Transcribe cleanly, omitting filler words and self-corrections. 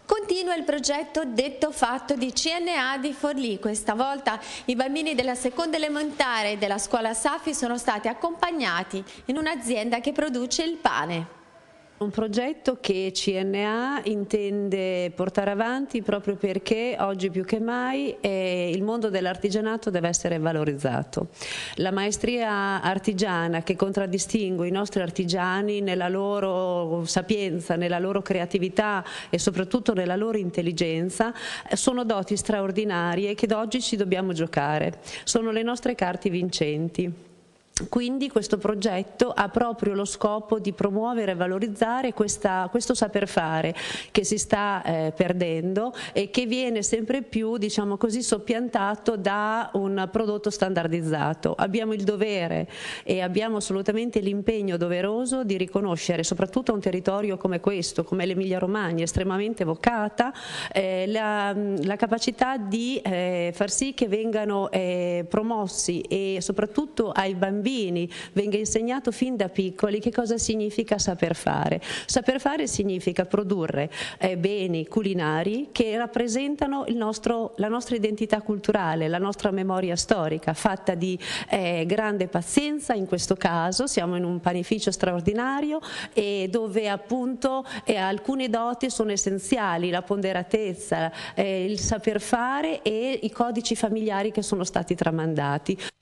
Continua il progetto Detto Fatto di CNA di Forlì. Questa volta i bambini della seconda elementare e della scuola Safi sono stati accompagnati in un'azienda che produce il pane. Un progetto che CNA intende portare avanti proprio perché oggi più che mai il mondo dell'artigianato deve essere valorizzato. La maestria artigiana che contraddistingue i nostri artigiani nella loro sapienza, nella loro creatività e soprattutto nella loro intelligenza sono doti straordinarie che da oggi ci dobbiamo giocare. Sono le nostre carte vincenti. Quindi questo progetto ha proprio lo scopo di promuovere e valorizzare questo saper fare che si sta perdendo e che viene sempre più, diciamo così, soppiantato da un prodotto standardizzato. Abbiamo il dovere e abbiamo assolutamente l'impegno doveroso di riconoscere, soprattutto a un territorio come questo, come l'Emilia Romagna, estremamente vocata, la capacità di far sì che vengano promossi e soprattutto ai bambini venga insegnato fin da piccoli che cosa significa saper fare. Saper fare significa produrre beni culinari che rappresentano la nostra identità culturale, la nostra memoria storica, fatta di grande pazienza. In questo caso siamo in un panificio straordinario e dove appunto alcune doti sono essenziali: la ponderatezza, il saper fare e i codici familiari che sono stati tramandati.